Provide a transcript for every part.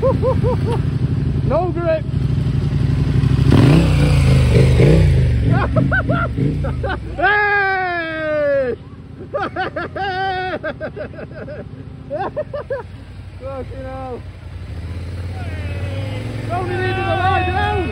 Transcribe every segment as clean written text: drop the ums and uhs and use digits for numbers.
No grip. Hey! Fucking hell. Only needed to lie down.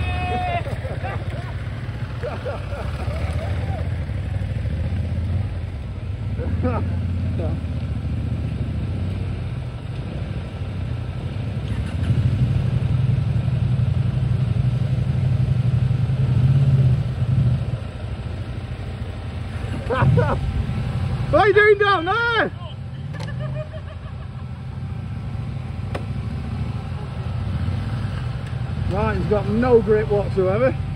What are you doing down there? Right, he's got no grip whatsoever.